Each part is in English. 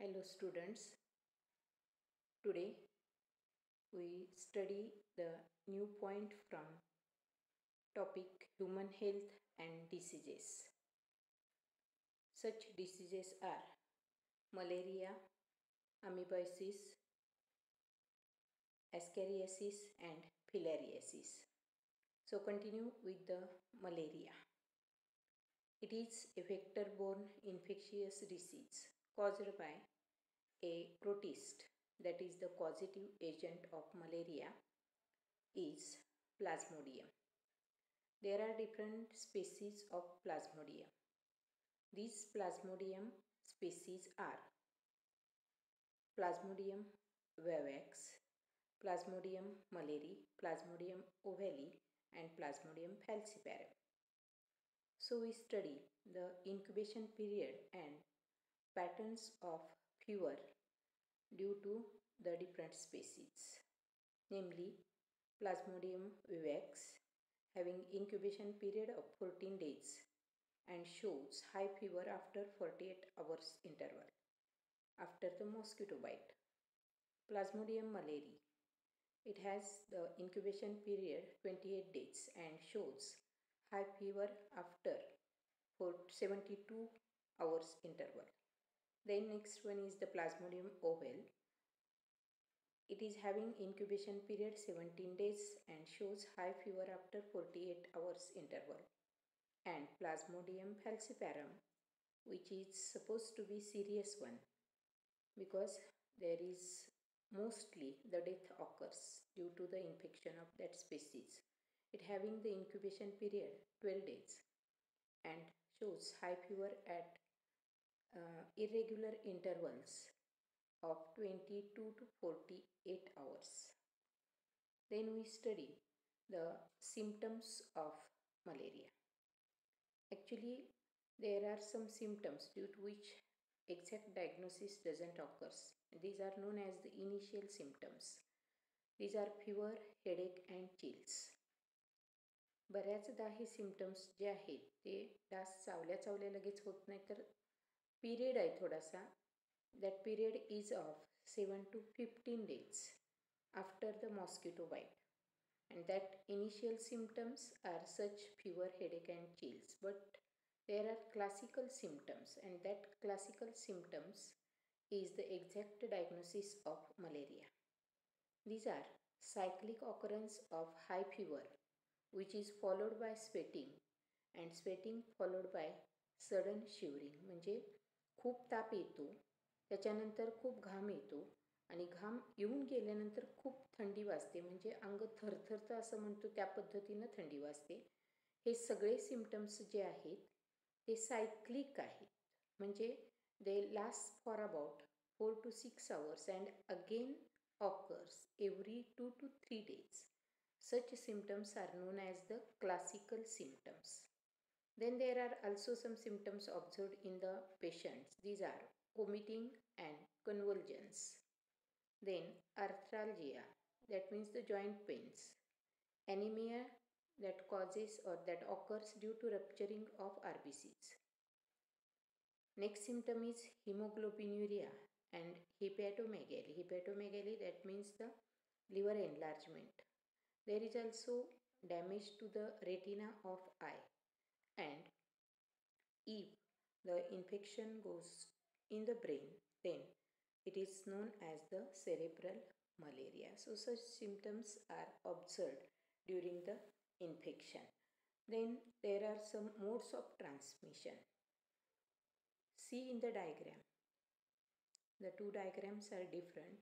Hello students, today we study the new point from topic human health and diseases. Such diseases are malaria, amoebiasis, ascariasis and filariasis. So continue with the malaria. It is a vector-borne infectious disease caused by a protist, that is the causative agent of malaria is Plasmodium. There are different species of Plasmodium. These Plasmodium species are Plasmodium vivax, Plasmodium malari, Plasmodium ovale and Plasmodium falciparum. So we study the incubation period and patterns of fever due to the different species, namely Plasmodium vivax having incubation period of 14 days and shows high fever after 48 hours interval after the mosquito bite. Plasmodium malari, it has the incubation period 28 days and shows high fever after 72 hours interval. Then next one is the Plasmodium ovale. It is having incubation period 17 days and shows high fever after 48 hours interval. And Plasmodium falciparum, which is supposed to be serious one because there is mostly the death occurs due to the infection of that species. It having the incubation period 12 days and shows high fever at irregular intervals of 22 to 48 hours. Then we study the symptoms of malaria. Actually, there are some symptoms due to which exact diagnosis doesn't occur. These are known as the initial symptoms. These are fever, headache and chills. बऱ्याचदा हे symptoms जे आहेत ते dance चावल्या लगेच होत नाही, तर period आहे थोडासा. That period is of 7 to 15 days after the mosquito bite. And that initial symptoms are such fever, headache and chills. But there are classical symptoms, and that classical symptoms is the exact diagnosis of malaria. These are cyclic occurrence of high fever, which is followed by sweating, and sweating followed by sudden shivering. म्हणजे खूप ताप येतो, त्याच्यानंतर खूप घाम येतो आणि घाम येऊन गेल्यानंतर खूप थंडी वाजते, म्हणजे अंग थरथरतं असं म्हणतो त्या पद्धतीनं थंडी वाजते. हे सगळे सिम्पटम्स जे आहेत ते सायक्लिक आहेत, म्हणजे they last for about 4 to 6 hours and again occurs every 2 to 3 days. Such symptoms are known as the classical symptoms. Then there are also some symptoms observed in the patients. These are vomiting and convulsions. Then arthralgia, that means the joint pains. Anemia, that causes or that occurs due to rupturing of RBCs. Next symptom is hemoglobinuria and hepatomegaly. Hepatomegaly, that means the liver enlargement. There is also damage to the retina of eye, and if the infection goes in the brain, then it is known as the cerebral malaria. So such symptoms are observed during the infection. Then there are some modes of transmission. See in the diagram. The two diagrams are different,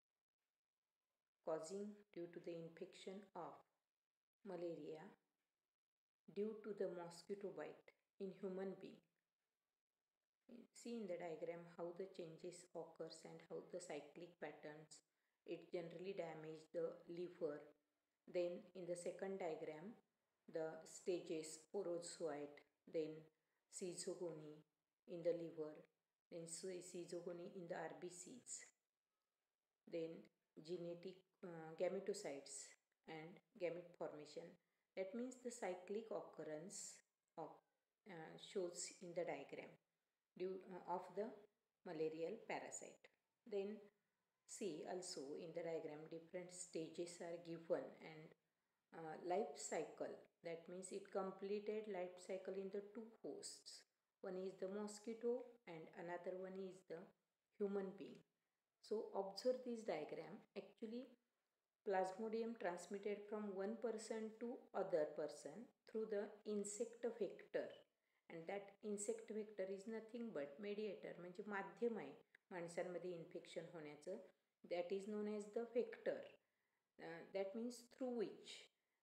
causing due to the infection of malaria due to the mosquito bite in human being. See in the diagram how the changes occurs and how the cyclic patterns. It generally damage the liver. Then in the second diagram, the stages orozoite, then schizogony in the liver, then schizogony in the RBCs, then genetic gametocytes and gamete formation. That means the cyclic occurrence of shows in the diagram of the malarial parasite. Then see also in the diagram different stages are given and life cycle, that means it completed life cycle in the two hosts. One is the mosquito and another one is the human being. So observe this diagram. Actually Plasmodium transmitted from one person to other person through the insect vector, and that insect vector is nothing but mediator म्हणजे माध्यम आहे माणसांमध्ये infection होण्याचं. That is known as the vector. That means through which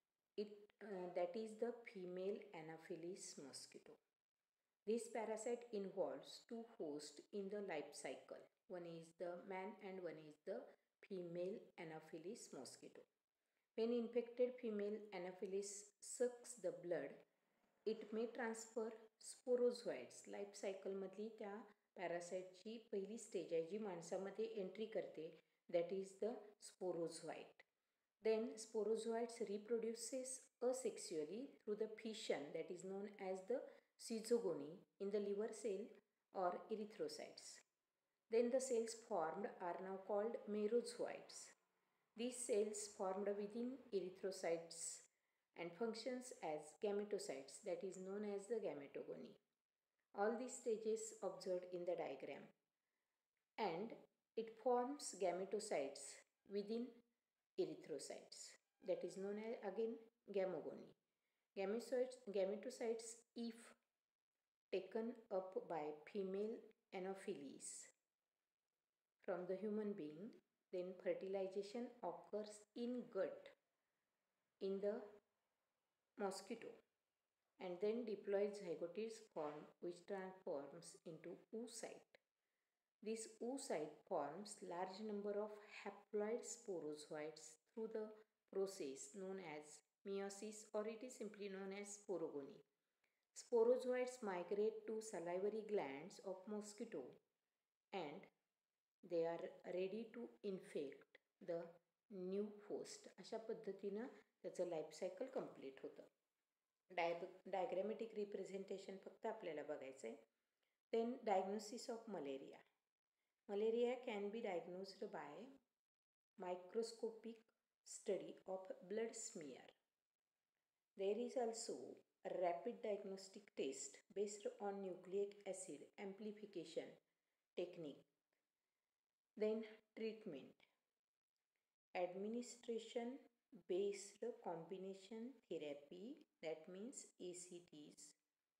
that is the female Anopheles mosquito. This parasite involves two hosts in the life cycle. One is the man and one is the female Anopheles mosquito. When infected female Anopheles sucks the blood, it may transfer sporozoites. Life सायकलमधली त्या पॅरासाईटची पहिली stage आहे जी माणसामध्ये entry करते, that is the sporozoite. Then sporozoites reproduces asexually through the fission that is known as the schizogony in the liver cell or erythrocytes. Then the cells formed are now called merozoites. These cells formed within erythrocytes and functions as gametocytes, that is known as the gametogony. All these stages observed in the diagram, and it forms gametocytes within erythrocytes, that is known as again gamogony. Gametocytes, if taken up by female Anopheles from the human being, then fertilization occurs in gut in the mosquito, and then diploid zygotes form which transforms into oocyte. This oocyte forms large number of haploid sporozoites through the process known as meiosis, or it is simply known as sporogony. Sporozoites migrate to salivary glands of mosquito and they are ready to infect the new host. अशा पद्धतीनं त्याचं life cycle complete होतं. डायग्रॅमॅटिक representation फक्त आपल्याला बघायचं आहे. Then diagnosis of malaria. Malaria can be diagnosed by microscopic study of blood smear. There is also a rapid diagnostic test based on nucleic acid amplification technique. Then treatment. Administration based combination therapy, that means ACTs.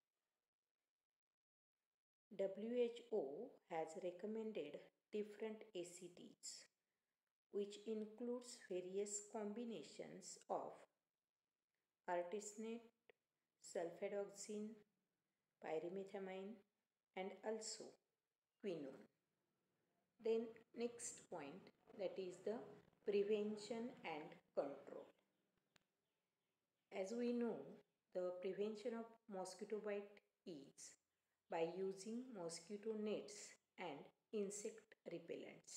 WHO has recommended different ACTs, which includes various combinations of artesunate, sulfadoxine, pyrimethamine, and also quinone. Then next point, that is the prevention and control. As we know, the prevention of mosquito bite is by using mosquito nets and insect repellents.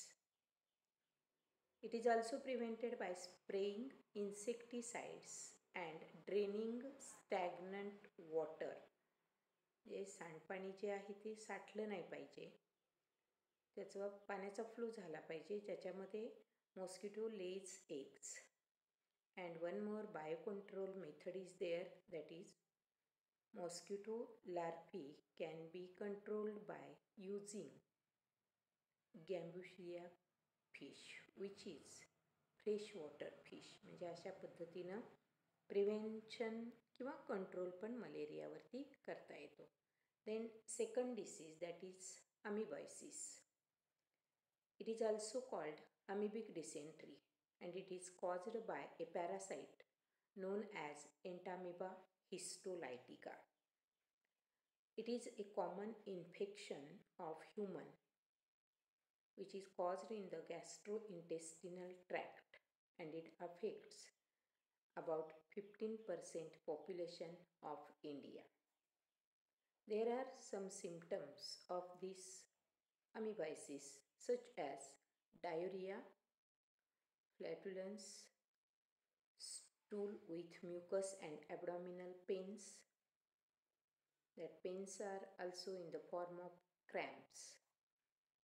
It is also prevented by spraying insecticides and draining stagnant water. जे सांडपाणी जे आहे ते साठलं नाही पाहिजे, त्याचा पाण्याचा flow झाला पाहिजे ज्याच्यामध्ये mosquito lays eggs. And one more biocontrol method is there, that is mosquito larvae can be controlled by using Gambusia fish, which is freshwater fish. म्हणजे अशा पद्धतीनं प्रिव्हेंशन किंवा कंट्रोल पण मलेरियावरती करता येतो. Then second disease, that is amoebiasis. It is also called amoebic dysentery and it is caused by a parasite known as Entamoeba histolytica. It is a common infection of human which is caused in the gastrointestinal tract and it affects about 15% population of India. There are some symptoms of this amoebiasis such as diarrhea, flatulence, stool with mucus and abdominal pains. That pains are also in the form of cramps.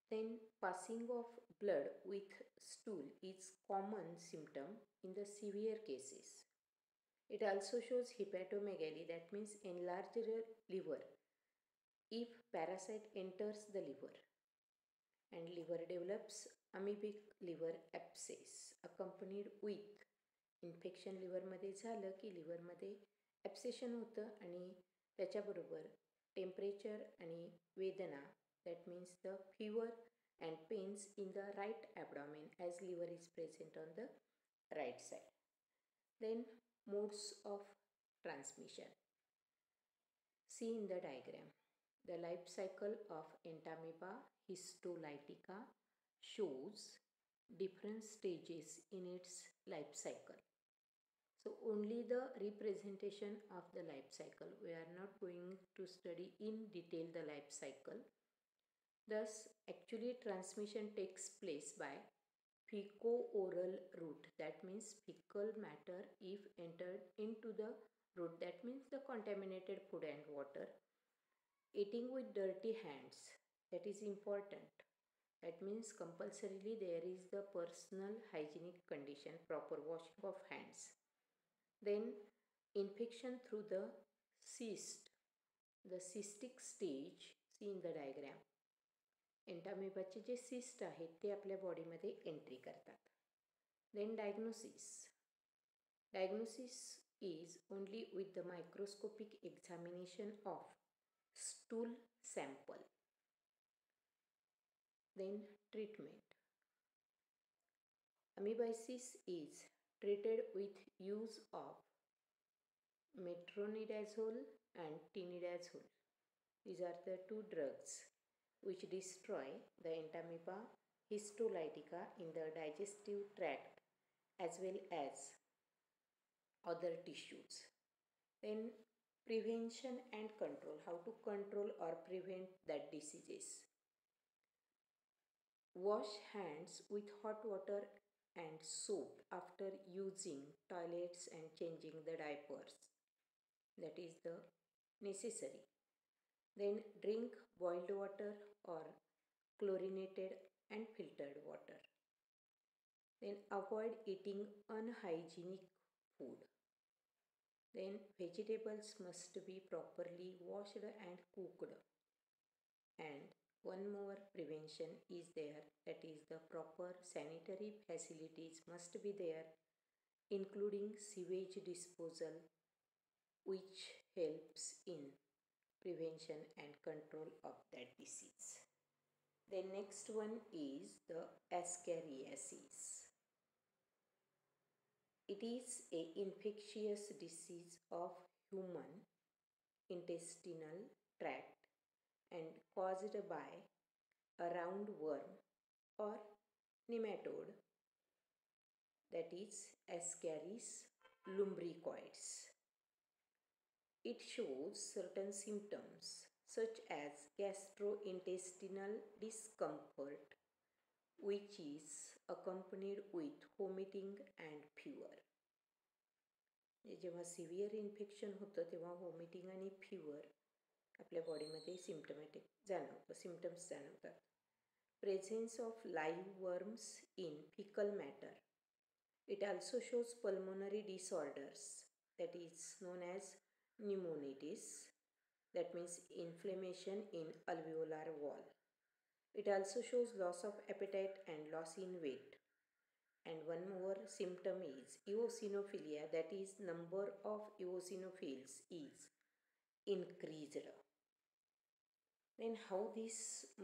Then passing of blood with stool is common symptom in the severe cases. It also shows hepatomegaly, that means enlarged liver, if parasite enters the liver, and liver develops amoebic liver abscess accompanied with infection लिव्हरमध्ये झालं की लिव्हरमध्ये ॲब्सेशन होतं आणि त्याच्याबरोबर temperature आणि वेदना, that means the fever and pains in the right abdomen as liver is present on the right side. Then modes of transmission. See in the diagram. The life cycle of Entamoeba histolytica shows different stages in its life cycle. So only the representation of the life cycle. We are not going to study in detail the life cycle. Thus, actually transmission takes place by feco-oral route. That means fecal matter if entered into the route. That means the contaminated food and water. Eating with dirty hands. That is important. That means compulsorily there is the personal hygienic condition, proper washing of hands. Then infection through the cyst, the cystic stage. See in the diagram. एंटामेबाचे जे cyst आहेत ते आपल्या बॉडीमध्ये entry करतात. Then diagnosis. Diagnosis is only with the microscopic examination of stool sample. Then treatment. Amoebiasis is treated with use of metronidazole and tinidazole. These are the two drugs which destroy the Entamoeba histolytica in the digestive tract as well as other tissues. Then prevention and control. How to control or prevent that diseases. Wash hands with hot water and soap after using toilets and changing the diapers. That is the necessary. Then drink boiled water or chlorinated and filtered water. Then avoid eating unhygienic food. Then vegetables must be properly washed and cooked. And one more prevention is there, that is the proper sanitary facilities must be there, including sewage disposal, which helps in prevention and control of that disease. The next one is the Ascariasis. It is an infectious disease of human intestinal tract and caused by a roundworm or nematode, that is Ascaris lumbricoides. It shows certain symptoms such as gastrointestinal discomfort, which is accompanied with vomiting and fever. जेव्हा severe infection होतं तेव्हा vomiting आणि fever आपल्या बॉडीमध्ये symptoms जाणवतात. Presence of live worms in faecal matter. It also shows pulmonary disorders, that is known as pneumonitis, that means inflammation in alveolar wall. It also shows loss of appetite and loss in weight. And one more symptom is eosinophilia, that is number of eosinophils is increased. Then how this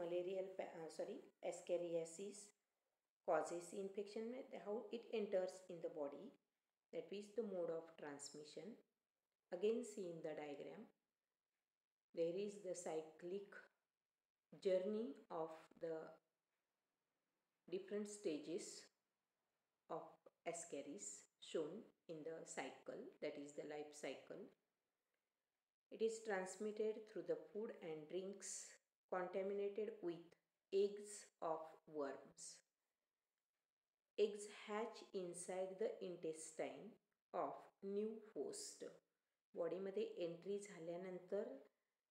Ascariasis causes infection, how it enters in the body, that is the mode of transmission. Again see in the diagram, there is the cyclic journey of the different stages of Ascaris shown in the cycle, that is the life cycle. It is transmitted through the food and drinks contaminated with eggs of worms. Eggs hatch inside the intestine of new host. बॉडीमध्ये entry झाल्यानंतर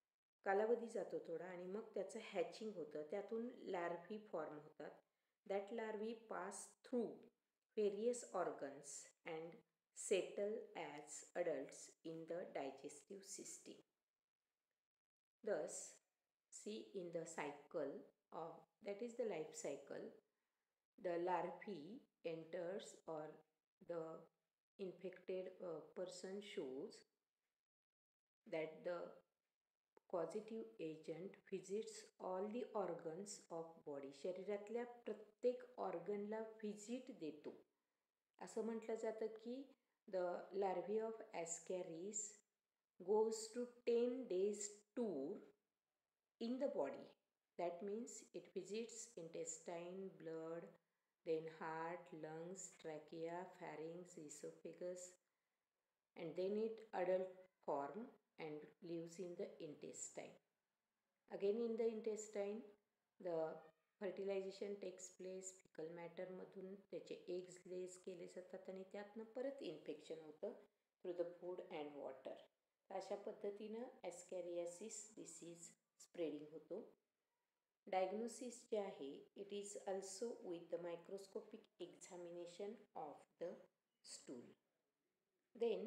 कालावधी जातो थोडा आणि मग त्याचं hatching होतं, त्यातून larvae form होतात. That larvae pass through various organs and settle as adults in the digestive system. Thus, see in the cycle of, that is the life cycle, the larvae enters or the infected person shows that the causative agent visits all the organs of body. शरीरातल्या प्रत्येक ऑर्गनला visit देतो. असं म्हटलं जातं की the larvae of Ascaris goes to 10 days tour in the body. That means it visits intestine, blood, then heart, lungs, trachea, pharynx, esophagus, and then it adult form and lives in the intestine. Again in the intestine, the fertilisation takes place. Faecal मॅटरमधून त्याचे eggs less केले जातात आणि त्यातनं परत infection होतं through the food and water. अशा पद्धतीनं ॲस्कॅरियासिस डिसीज स्प्रेडिंग होतो. डायग्नोसिस जे आहे it is also with the microscopic examination of the stool. Then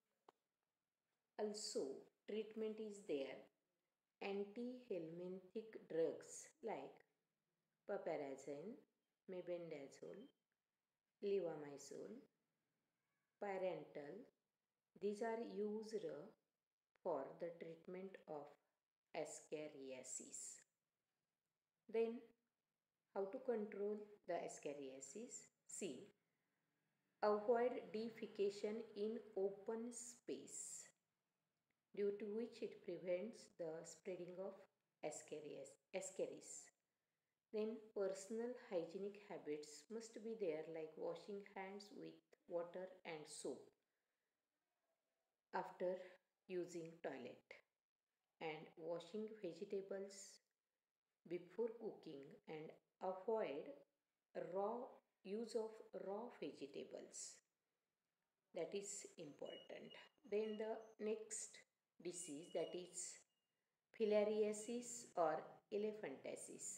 also treatment is there. Antihelminthic drugs like piperazine, mebendazole, levamisole, pyrantel, these are used for the treatment of ascariasis. Then how to control the ascariasis? See, avoid defecation in open space, due to which it prevents the spreading of ascaris. Then personal hygienic habits must be there, like washing hands with water and soap after using toilet, and washing vegetables before cooking, and avoid raw use of raw vegetables. That is important. Then the next disease, that is filariasis or elephantiasis.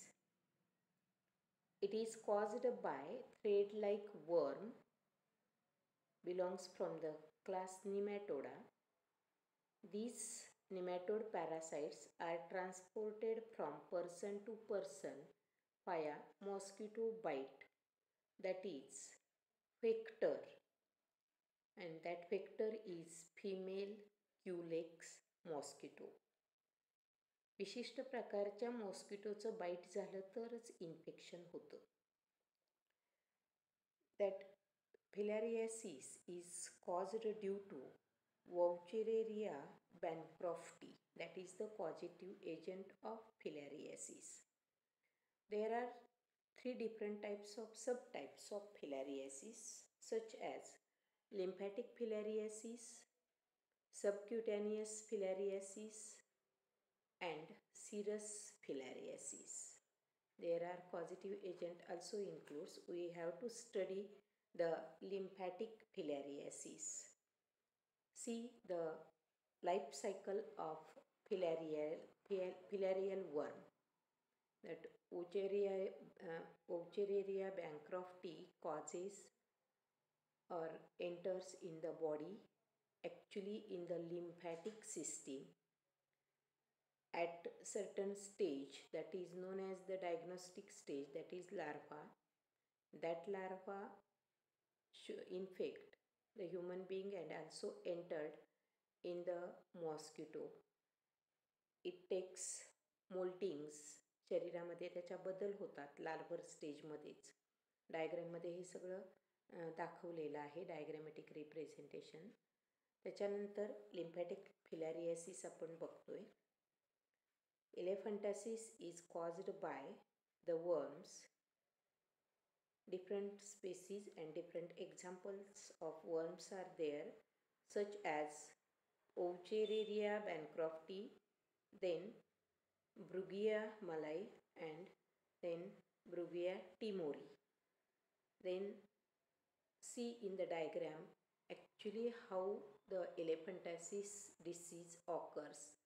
It is caused by thread-like worm, belongs from the class Nematoda. These nematode parasites are transported from person to person via mosquito bite, that is vector, and that vector is female Culex mosquito. विशिष्ट प्रकारच्या मॉस्किटोचं bite झालं तरच infection होतं. That filariasis is caused due to Vauchereria bancrofti, that is the causative agent of filariasis. There are 3 different types of subtypes of filariasis, such as lymphatic filariasis, subcutaneous filariasis, and serous filariasis. There are causative agent also includes. We have to study the lymphatic filariasis. See the life cycle of filarial worm. That Vauchereria bancrofti causes or enters in the body, actually in the lymphatic system, at certain stage, that is known as the diagnostic stage, that is larva. That larva infect the human being and also entered in the mosquito. It takes मोल्टिंग्स, शरीरामध्ये त्याच्या बदल होतात लार्वर स्टेजमध्येच. डायग्रॅममध्ये हे सगळं दाखवलेलं आहे, डायग्रॅमॅटिक representation. त्याच्यानंतर lymphatic फिलॅरियासिस आपण बघतोय. Elephantiasis is caused by the worms. Different species and different examples of worms are there, such as Vauchereria bancrofti, then Brugia malai, and then Brugia timori. Then see in the diagram actually how the elephantiasis disease occurs.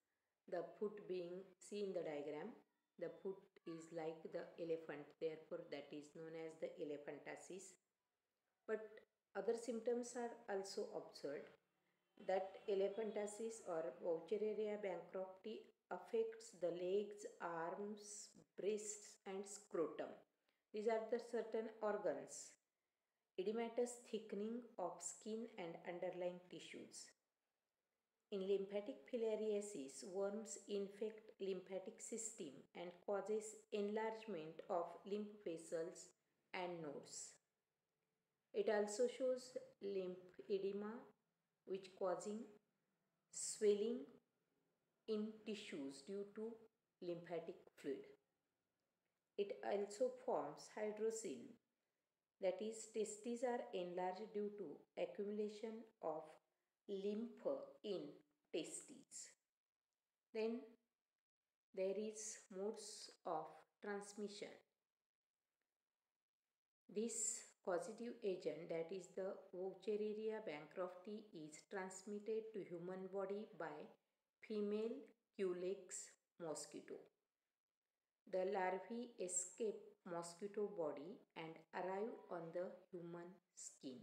The foot being, see in the diagram, the foot is like the elephant, therefore that is known as the elephantiasis. But other symptoms are also observed. That elephantiasis or Wuchereria bancrofti affects the legs, arms, breasts and scrotum. These are the certain organs. Edematous thickening of skin and underlying tissues. In lymphatic filariasis, worms infect lymphatic system and causes enlargement of lymph vessels and nodes. It also shows lymphedema, which causing swelling in tissues due to lymphatic fluid. It also forms hydrocele, that is, testes are enlarged due to accumulation of lymph in testes. Then there is modes of transmission. This causative agent, that is the Wuchereria bancrofti, is transmitted to human body by female Culex mosquito. The larvae escape mosquito body and arrive on the human skin.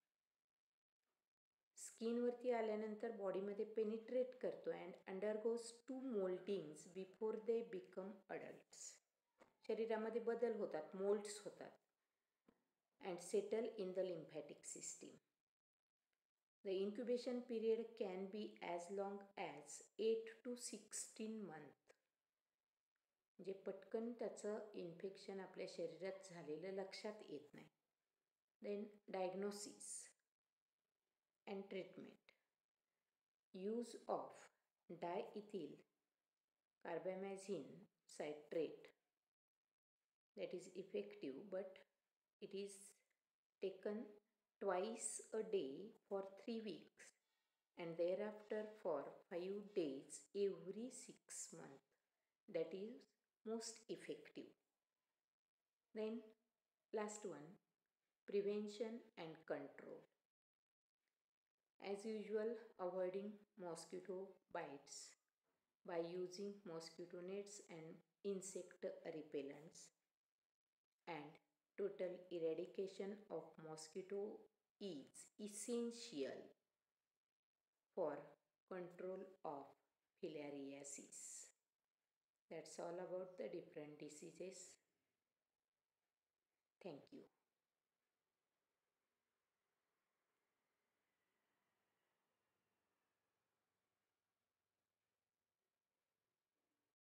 स्किनवरती आल्यानंतर बॉडीमध्ये penetrate करतो and undergoes 2 mouldings before they become adults. शरीरामध्ये बदल होतात, moulds होतात and settle in the lymphatic system. The incubation period can be as long as 8 to 16 months. म्हणजे पटकन त्याचं इन्फेक्शन आपल्या शरीरात झालेलं लक्षात येत नाही. Then diagnosis and treatment. Use of diethyl carbamazine citrate, that is effective, but it is taken twice a day for 3 weeks and thereafter for 5 days every 6 months. That is most effective. Then last one, prevention and control. As usual, avoiding mosquito bites by using mosquito nets and insect repellents, and total eradication of mosquito is essential for control of filariasis. That's all about the different diseases. Thank you.